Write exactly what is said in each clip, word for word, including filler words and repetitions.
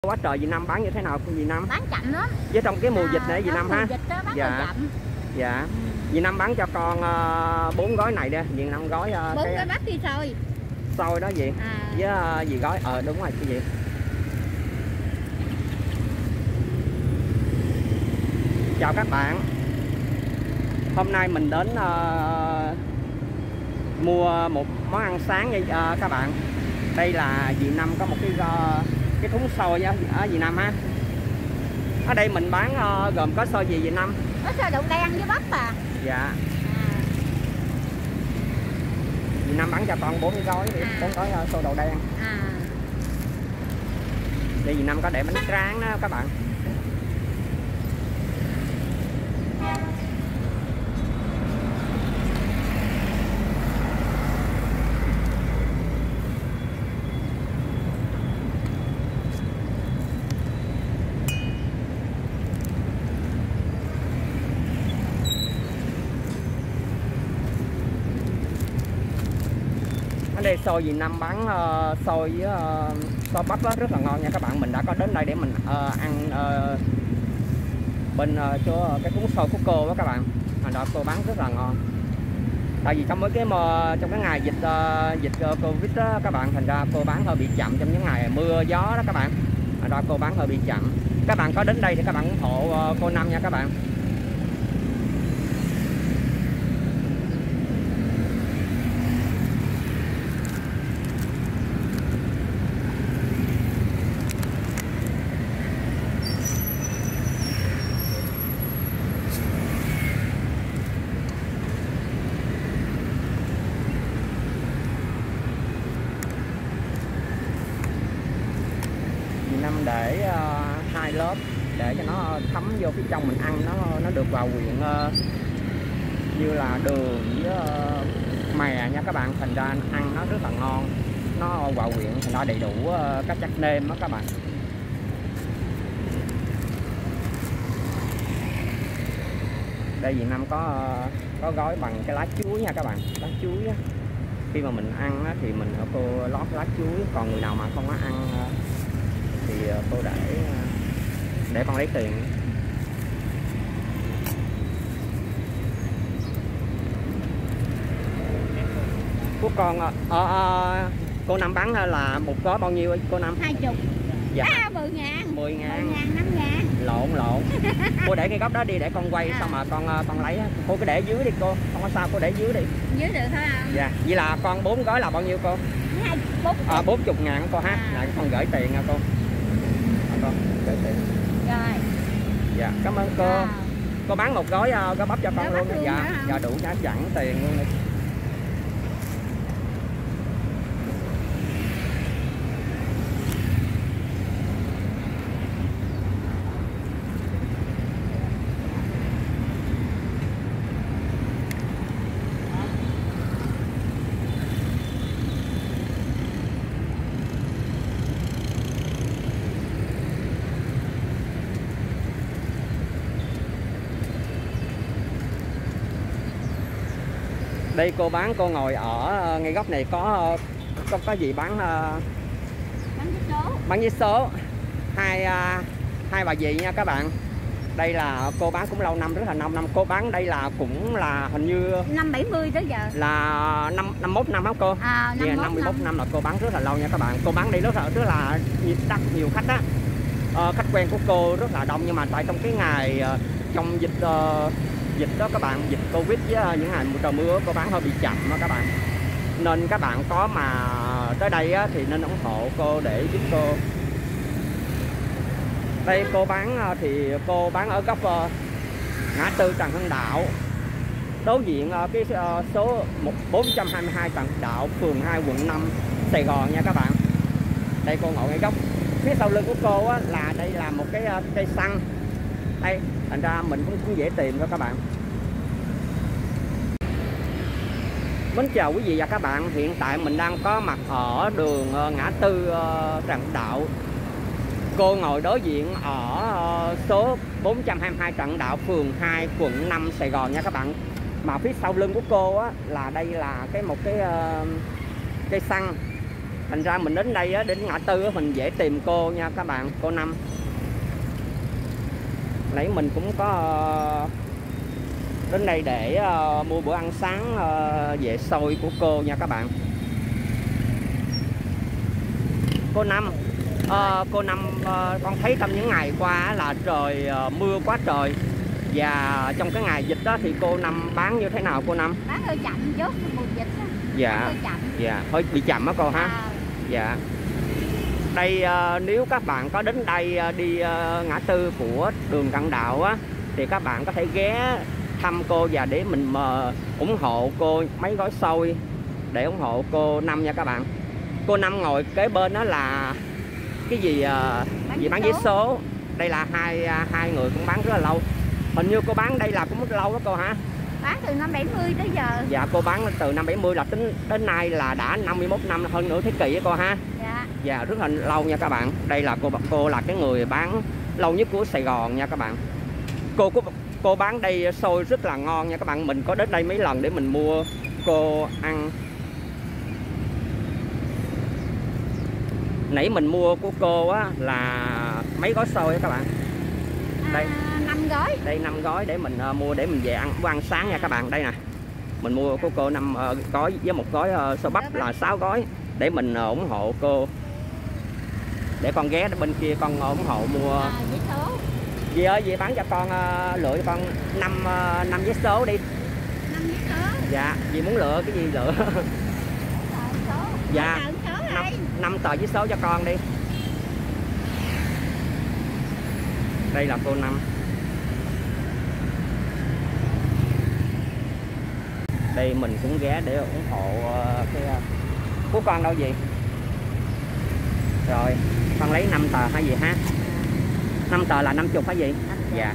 Quá trời Việt Nam bán như thế nào con Việt Nam? Bán chậm lắm. Với trong cái mùa à, dịch này Việt Nam ha. Dịch đó, bán dạ. chậm. Dạ. Ừ. Việt Nam bán cho con bốn uh, gói này đi, Việt Nam gói bốn uh, cái... gói bắp đi xôi. Xôi đó gì? À. Với uh, gì gói? Ờ đúng rồi cái gì? Chào các bạn. Hôm nay mình đến uh, mua một món ăn sáng vậy uh, các bạn. Đây là Việt Nam có một cái uh, cái thúng xôi ở Việt Nam ha. Ở đây mình bán uh, gồm có xôi gì Việt Nam? Có xôi đậu đen với bắp à. Dạ. À. Việt Nam bán cho con bốn gói đi, bốn gói uh, xôi đậu đen. À. Đây Việt Nam có để bánh tráng đó các bạn. Ở đây xôi Việt Nam bán uh, xôi với uh, xôi bắp đó, rất là ngon nha các bạn. Mình đã có đến đây để mình uh, ăn uh, bên uh, chỗ cái cuốn xôi của cô đó các bạn. Hồi đó cô bán rất là ngon. Tại vì trong mấy cái trong cái ngày dịch uh, dịch uh, Covid đó các bạn, thành ra cô bán hơi bị chậm trong những ngày mưa gió đó các bạn. Hồi đó cô bán hơi bị chậm. Các bạn có đến đây thì các bạn ủng hộ uh, cô Năm nha các bạn. Năm để uh, hai lớp để cho nó thấm vô phía trong mình ăn, nó nó được vào quyện uh, như là đường với uh, mè nha các bạn, thành ra ăn nó rất là ngon, nó vào quyện thành ra đầy đủ uh, các chất nêm đó các bạn. Đây Việt Nam có uh, có gói bằng cái lá chuối nha các bạn, lá chuối á. Khi mà mình ăn á, thì mình cô lót lá chuối, còn người nào mà không có ăn uh, thì cô để để con lấy tiền. Của con ờ, ờ, cô Năm bán là một gói bao nhiêu cô Năm? Hai chục. Dạ. À, mười ngàn. Mười ngàn. Năm ngàn. Lộn lộn. Cô để cái góc đó đi để con quay. À. Xong mà con con lấy. Cô cứ để dưới đi cô. Không có sao, cô để dưới đi. Dưới được thôi không? Dạ. Vậy là con bốn gói là bao nhiêu cô? Hai, bốn chục. À, bốn chục ngàn cô ha. À. Là con gửi tiền nha cô. Con gửi tiền. Rồi. Dạ, cảm ơn cô. À. Cô bán một gói uh, gói bắp cho con luôn. luôn. Dạ, dạ đủ giá chẳng tiền luôn đi. Đây cô bán, cô ngồi ở ngay góc này có có có gì bán? Bán vé số. Bán vé số. Hai hai bà dì nha các bạn. Đây là cô bán cũng lâu năm, rất là lâu năm. Cô bán đây là cũng là hình như năm bảy mươi tới giờ. Là năm năm mốt năm hả cô? À, năm yeah, năm mươi mốt năm là cô bán rất là lâu nha các bạn. Cô bán đây rất là rất là đắt, nhiều khách á. Ờ, khách quen của cô rất là đông, nhưng mà tại trong cái ngày trong dịch uh, dịch đó các bạn, dịch Covid với những ngày trời mưa cô bán hơi bị chậm đó các bạn, nên các bạn có mà tới đây á, thì nên ủng hộ cô để giúp cô. Đây cô bán thì cô bán ở góc uh, ngã tư Trần Hưng Đạo, đối diện uh, cái uh, số bốn trăm hai mươi hai Trần Hưng Đạo, phường hai, quận năm, Sài Gòn nha các bạn. Đây cô ngồi ngay góc, phía sau lưng của cô á, là đây là một cái uh, cây xăng đây, thành ra mình cũng, cũng dễ tìm đó các bạn. Mến chào quý vị và các bạn. Hiện tại mình đang có mặt ở đường uh, ngã tư uh, Trần Đạo. Cô ngồi đối diện ở uh, số bốn trăm hai mươi hai Trần Đạo, phường hai, quận năm, Sài Gòn nha các bạn. Mà phía sau lưng của cô á, là đây là cái một cái uh, cây xăng. Thành ra mình đến đây á, đến ngã tư á, mình dễ tìm cô nha các bạn, cô Năm. Nãy mình cũng có đến đây để uh, mua bữa ăn sáng uh, về xôi của cô nha các bạn. Cô Năm, uh, cô Năm uh, con thấy trong những ngày qua là trời uh, mưa quá trời. Và trong cái ngày dịch đó thì cô Năm bán như thế nào cô Năm? Bán hơi chậm trước mùa dịch á. Dạ. Hơi chậm. Dạ, hơi bị chậm á cô ha. À. Dạ. Đây uh, nếu các bạn có đến đây uh, đi uh, ngã tư của đường Cận Đạo á thì các bạn có thể ghé thăm cô và để mình uh, ủng hộ cô mấy gói xôi để ủng hộ cô Năm nha các bạn. Cô Năm ngồi kế bên đó là cái gì uh, Bán gì bán giấy số. Đây là hai uh, hai người cũng bán rất là lâu. Hình như cô bán đây là cũng rất lâu đó cô hả? Bán từ năm bảy mươi tới giờ. Dạ cô bán từ năm bảy mươi là tính đến nay là đã năm mươi mốt năm, hơn nửa thế kỷ á cô ha. Dạ. Dạ rất là lâu nha các bạn. Đây là cô cô là cái người bán lâu nhất của Sài Gòn nha các bạn. Cô cô, cô bán đây xôi rất là ngon nha các bạn. Mình có đến đây mấy lần để mình mua cô ăn. Nãy mình mua của cô á là mấy gói xôi á các bạn. Đây năm à, gói. Đây năm gói để mình uh, mua để mình về ăn bữa ăn sáng nha các bạn. Đây nè. Mình mua của cô năm uh, gói với một gói uh, xôi bắp là sáu gói để mình uh, ủng hộ cô. Để con ghé bên kia con ủng hộ mua. À, giấy số. Dì ơi, dì bán cho con uh, lựa cho con năm uh, năm giấy số đi. năm giấy số. Dạ, dì muốn lựa cái gì lựa. Số. Dạ. năm tờ giấy số cho con đi. Đây là cô Năm. Đây mình cũng ghé để ủng hộ uh, cái uh, của con đâu gì. Rồi, con lấy năm tờ hay gì ha? năm tờ là năm mươi hả gì? Dạ.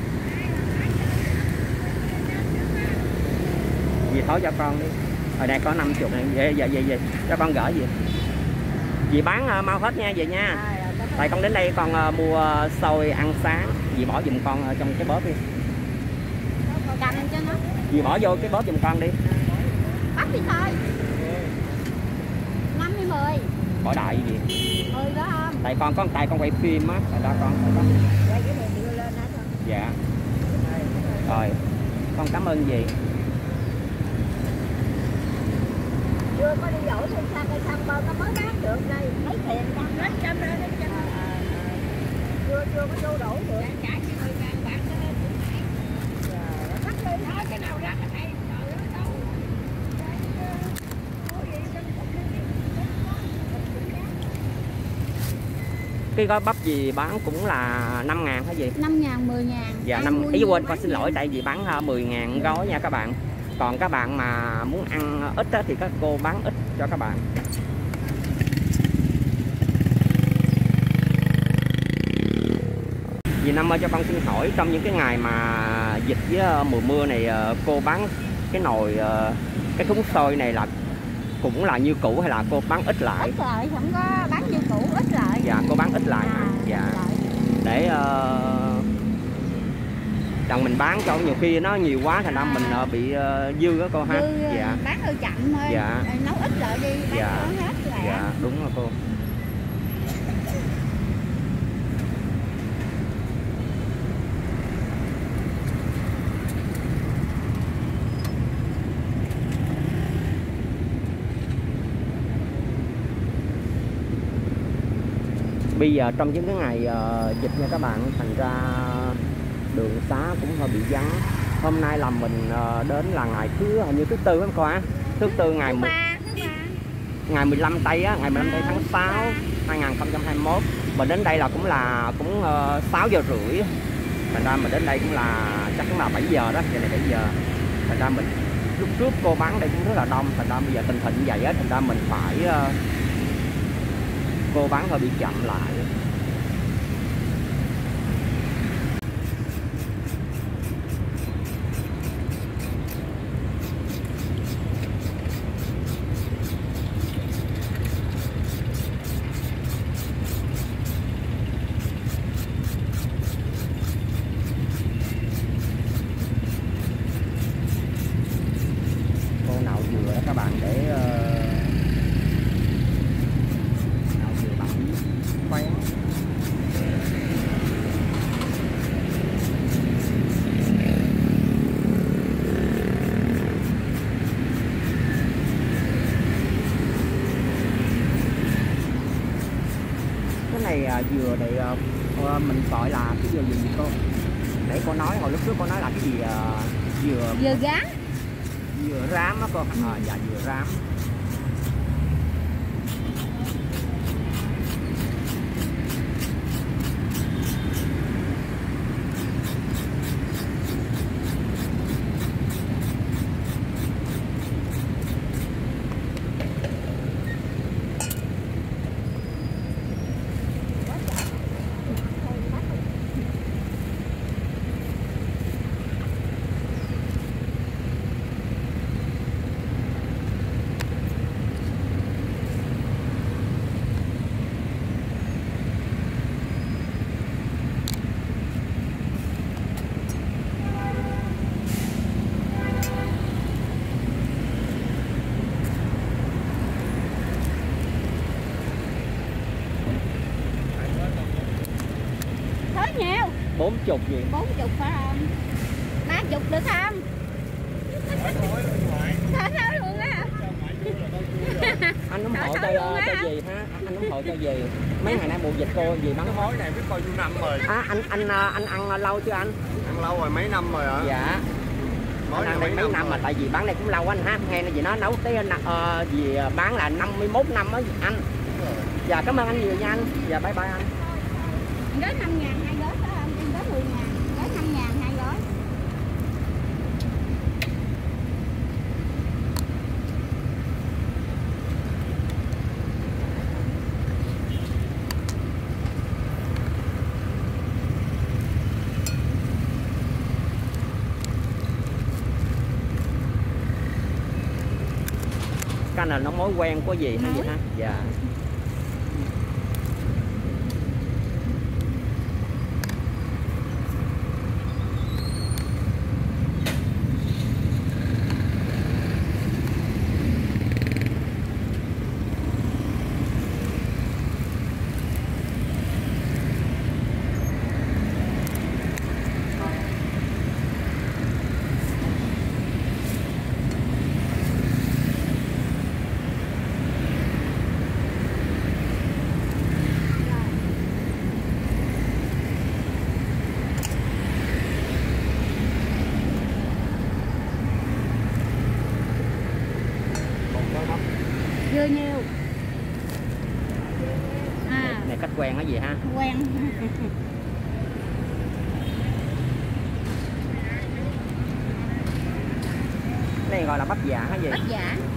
Dì thối cho con đi. Ở đây có năm mươi này. Dạ dạ dạ dạ. Cho con gửi gì? Dì bán uh, mau hết nha vậy nha. Tại con đến đây con uh, mua xôi ăn sáng. Dì bỏ giùm con uh, trong cái bóp đi. Canh cho nó. Dì bỏ vô cái bóp giùm con đi. Bắt đi thôi. năm mươi mười. Bỏ đại gì? mười đó không? Tại con có tại con quay phim á, tại đó con có. Dạ. Rồi. Con cảm ơn dì. Chưa có đi dỗ thì sao cây xăng bơ nó mới bán được đây, mấy tiền trăm hết trăm rồi đấy trăm. Chưa chưa có vô đổ được. Trả cho mười ngàn bạc cho nên cũng phải. Dạ, bắt đi thôi cái nào ra cái này. Trời ơi đâu. Cái gói bắp gì bán cũng là năm ngàn hả gì? năm ngàn, mười ngàn. Dạ, năm ý quên con xin lỗi tại vì bán mười ngàn gói nha các bạn. Còn các bạn mà muốn ăn ít á, thì các cô bán ít cho các bạn. Dì Năm ơi cho con xin hỏi trong những cái ngày mà dịch với mùa mưa này cô bán cái nồi cái thúng xôi này là cũng là như cũ hay là cô bán ít lại? Ít lại, không có bán như cũ, ít lại. Dạ, cô bán ít lại hả? À, dạ. Để uh, chồng mình bán cho nhiều khi nó nhiều quá thành ra à. mình uh, bị uh, dư á cô ha. Dư, dạ. Bán hơi chậm thôi. Dạ. Nấu ít lại đi, bán dạ. cho hết lại. Dạ, đúng rồi cô. Bây giờ trong những cái ngày uh, dịch nha các bạn, thành ra đường xá cũng hơi bị vắng. Hôm nay là mình uh, đến là ngày thứ hình như thứ tư phải không cô á? Thứ tư ngày thứ mười, ba, thứ ba. ngày mười lăm tây á, ngày mười lăm tây tháng sáu hai nghìn không trăm hai mươi mốt. Mình đến đây là cũng là cũng uh, sáu giờ rưỡi. Thành ra mình đến đây cũng là chắc cũng là bảy giờ đó, giờ này bảy giờ. Thành ra mình lúc trước cô bán đây cũng rất là đông, thành ra bây giờ tình hình như vậy á, thành ra mình phải uh, cô bán hơi bị chậm lại. Cô nào vừa đó các bạn để uh, uh, mình gọi là cái dừa gì gì cô? Để cô nói hồi lúc trước cô nói là cái gì uh, dừa dừa gá, dừa rám á cô. À, dạ dừa rám. Bốn chục gì? Bốn chục phải không? Ba chục được không? Thôi thôi luôn á. Anh ủng hộ cho cho gì ha? Anh ủng hộ cho gì? Mấy ngày nay mùa dịch cô gì bán mối này biết coi nhiêu năm rồi. À, anh anh anh ăn lâu chưa anh? Ăn lâu rồi, mấy năm rồi ạ. Dạ. Mối anh ăn đây mấy năm, năm mà tại vì bán đây cũng lâu anh ha. Nghe là gì nó nấu cái uh, gì bán là năm mươi mốt năm á anh. Dạ cảm ơn anh nhiều nha anh. Dạ bye bye anh. Gói năm ngàn hai gói phải không? Em gói mười ngàn, gói năm ngàn hai gói. Cái này nó mối quen của gì hay gì ha? Dạ. Dưa nhiều. À. Này cách quen cái gì ha? Quen. Này gọi là bắp dạ hay gì? Bắp dạ.